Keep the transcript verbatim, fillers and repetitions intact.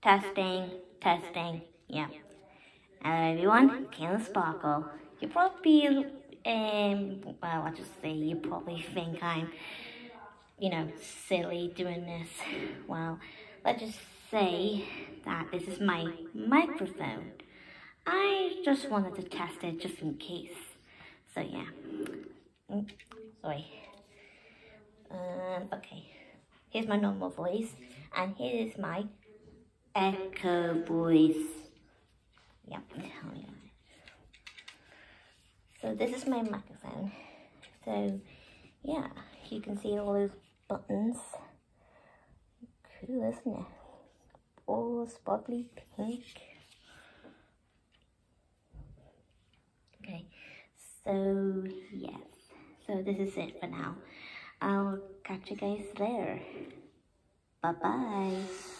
Testing, testing, yeah. Hello everyone, Kayla Sparkle. You probably, um, well, I'll just say you probably think I'm, you know, silly doing this. Well, let's just say that this is my microphone. I just wanted to test it just in case. So yeah. Mm, sorry. Um, okay. Here's my normal voice, and here's my echo voice. Yep. So this is my microphone. So yeah, you can see all those buttons. Cool, isn't it? All sparkly pink. Okay, so yes. So this is it for now. I'll catch you guys there. Bye bye.